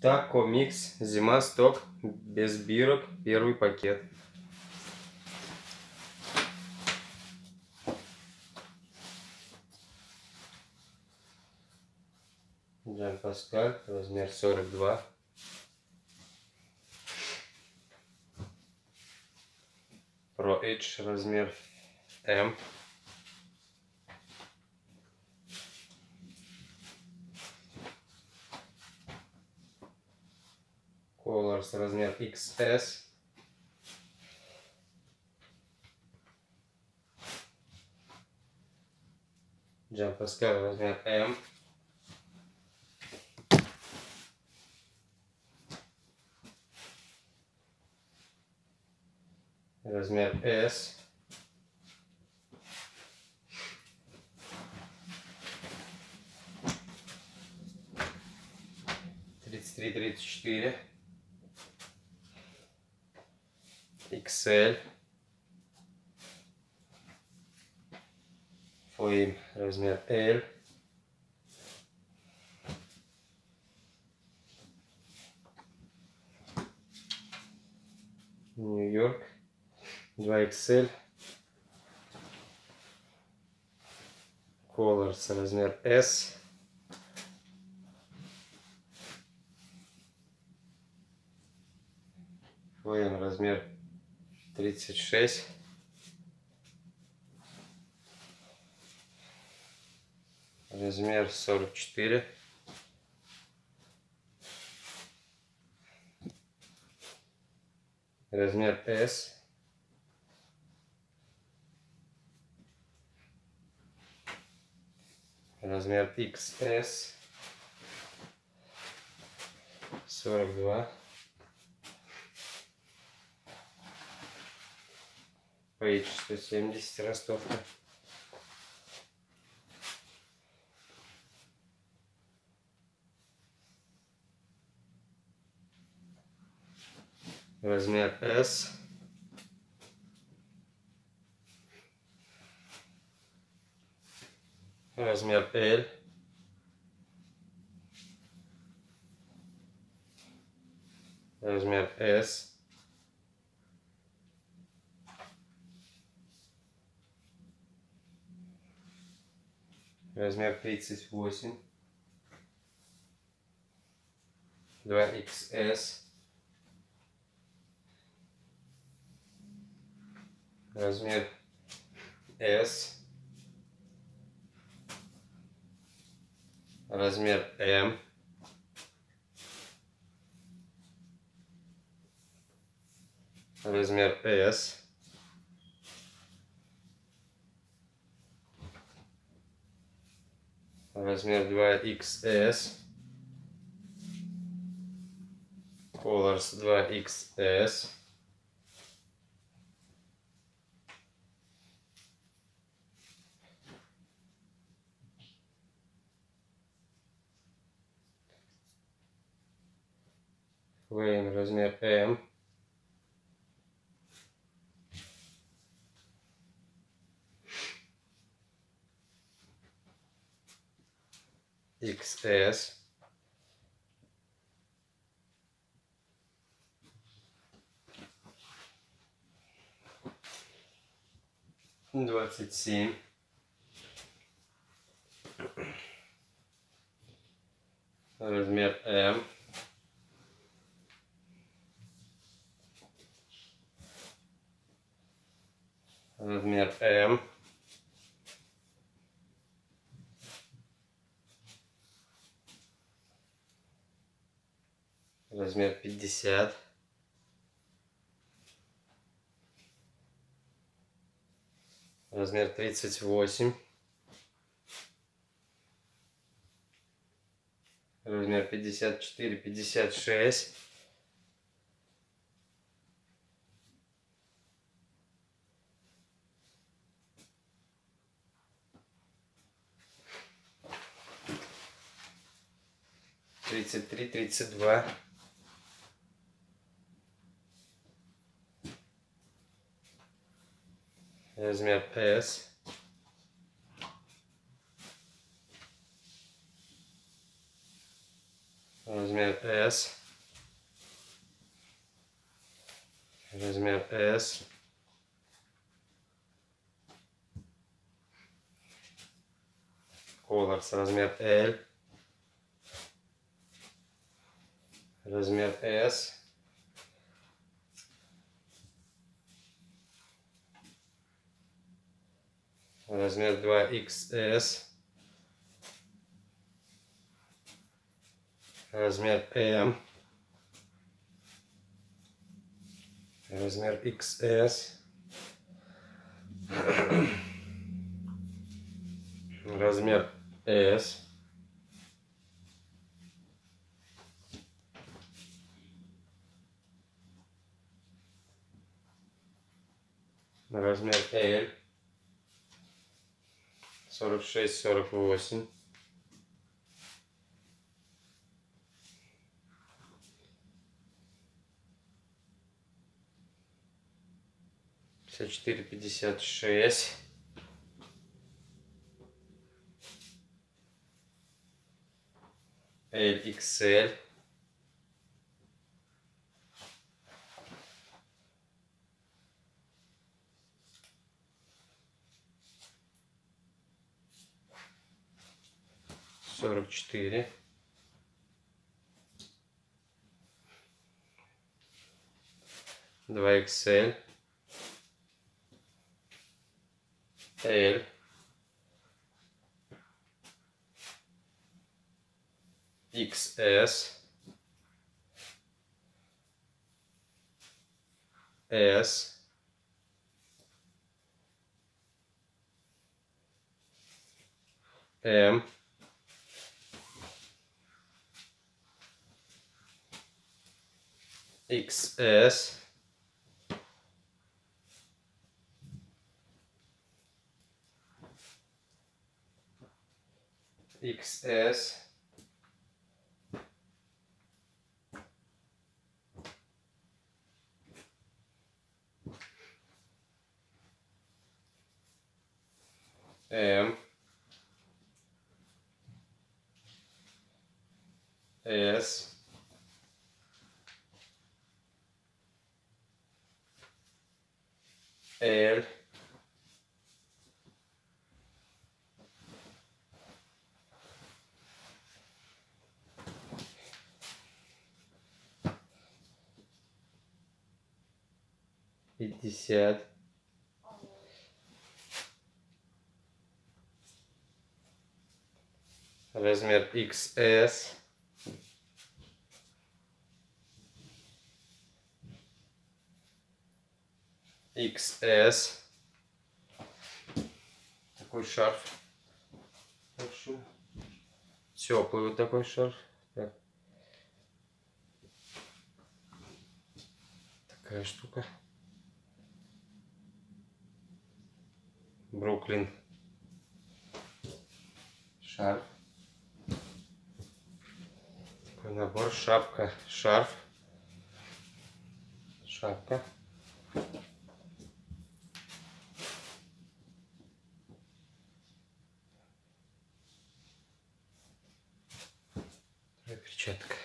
Тако Микс, зима, сток, без бирок, первый пакет. Жан Паскаль, размер 42. Pro Edge, размер М. Colors, размер XS. Жан Паскаль, размер М. Размер S. Тридцать три, 34. XL. Flame, размер L. Нью-Йорк, 2XL. Colors, размер S. Flame, размер 36. Размер 44. Размер S. Размер XS. 42. Page 170, ростовка. Размер S. Размер L. Размер S. Размер 38. 2XS. Размер S. Размер М. Размер S. Размер 2XS. Colors 2XS. Flame, размер М. XS. Двадцать семь. Размер М. Размер М. Размер 50. Размер 38. Размер 54, 56. Тридцать три, 32. Размер S. размер S, размер S, Colors, размер L, размер S, размер 2XS, размер M, размер XS, размер S, размер L, 46-48, пятьдесят четыре, 56, LXL, сорок четыре, два XL, L, XS, S, M, XS, XS, M, S, L, пятьдесят, размер XS, XS, такой шарф, теплый вот такой шарф, так. Такая штука, Бруклин, шарф, такой набор, шапка, шарф, шапка, перчатка.